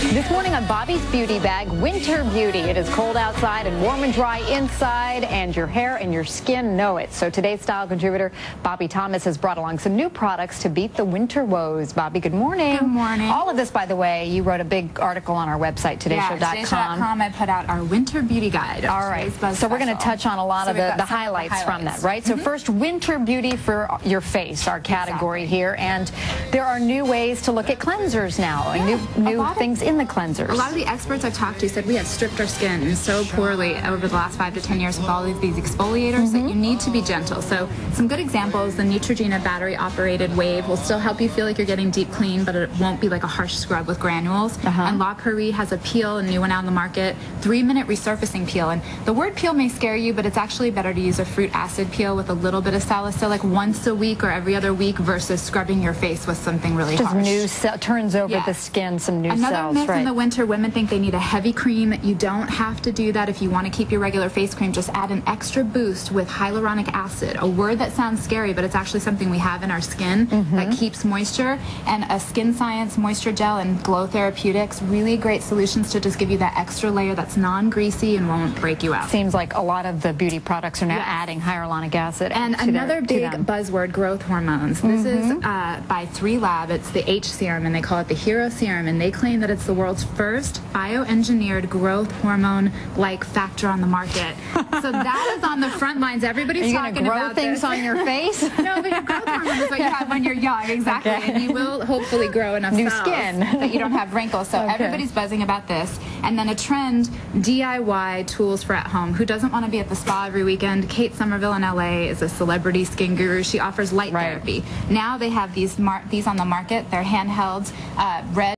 This morning on Bobby's Beauty Bag, Winter Beauty. It is cold outside and warm and dry inside, and your hair and your skin know it. So today's style contributor, Bobbi Thomas, has brought along some new products to beat the winter woes. Bobbi, good morning. Good morning. All of this, by the way, you wrote a big article on our website, todayshow.com. Yeah, todayshow.com. I put out our Winter Beauty Guide. All right. So we're going to touch on a lot of the highlights from that, right? So first, Winter Beauty for your face, our category here. And there are new ways to look at cleansers now, and new things in the cleansers. A lot of the experts I've talked to said we have stripped our skin so poorly over the last 5 to 10 years with all of these exfoliators that you need to be gentle. So some good examples: the Neutrogena battery-operated wave will still help you feel like you're getting deep clean, but it won't be like a harsh scrub with granules. And La Prairie has a peel, a new one out on the market, 3-minute resurfacing peel. And the word peel may scare you, but it's actually better to use a fruit acid peel with a little bit of salicylic once a week or every other week versus scrubbing your face with something really harsh. Just turns over the skin, some new cells. Another myth in the winter: women think they need a heavy cream. You don't have to do that. If you want to keep your regular face cream, just add an extra boost with hyaluronic acid, a word that sounds scary, but it's actually something we have in our skin that keeps moisture. And a Skin Science moisture gel and Glow Therapeutics, really great solutions to just give you that extra layer that's non-greasy and won't break you out. Seems like a lot of the beauty products are now adding hyaluronic acid. And another big buzzword: growth hormones. This is by 3Lab. It's the H serum, and they call it the Hero Serum, and they claim that it's the world's first bioengineered growth hormone-like factor on the market. So that is on the front lines. Everybody's talking about things on your face. No, but growth hormone is what you have when you're young, exactly. And you will hopefully grow enough new cells skin that you don't have wrinkles. So everybody's buzzing about this. And then a trend: DIY tools for at home. Who doesn't want to be at the spa every weekend? Kate Somerville in LA is a celebrity skin guru. She offers light therapy. Now they have these on the market. They're handheld, red